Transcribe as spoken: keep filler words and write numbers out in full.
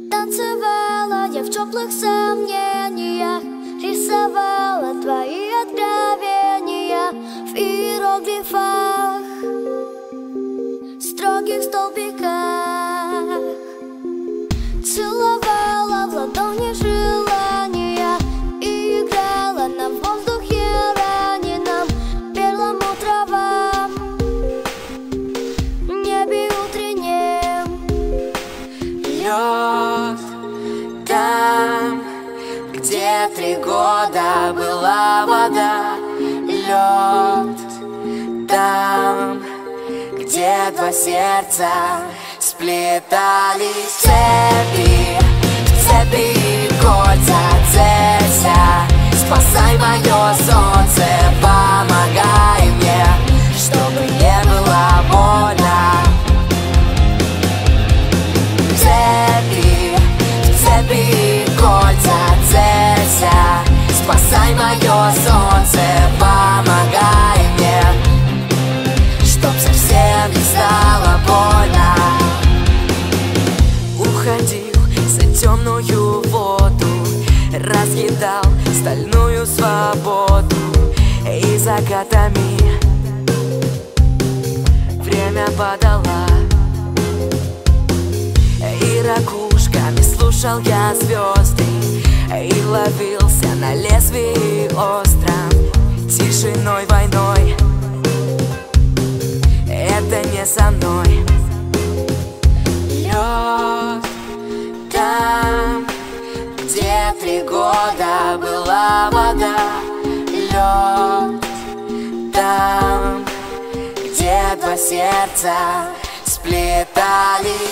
Танцевала я в теплых сомнениях, рисовала твои откровения в иероглифах, строгих столбиках. Целовала в ладони желания и играла на воздухе раненом перламутровом небе утреннем. Лед там, где три года была вода. Лед там, где два сердца сплетались. Цепи, цепи, кольца, целься, спасай мое солнце, помогай мне, чтобы не было больно. Цепи, цепи, кольца, целься, спасай мое солнце, помогай мне, чтоб совсем не стало больно. Уходил за темную воду, разъедал стальную свободу, и закатами время подала, и ракушками слушал я звезды, и ловился на лезвии остром, тишиной, войной. Это не со мной. Лед там, где три года была вода. Лед там, где два сердца сплетались.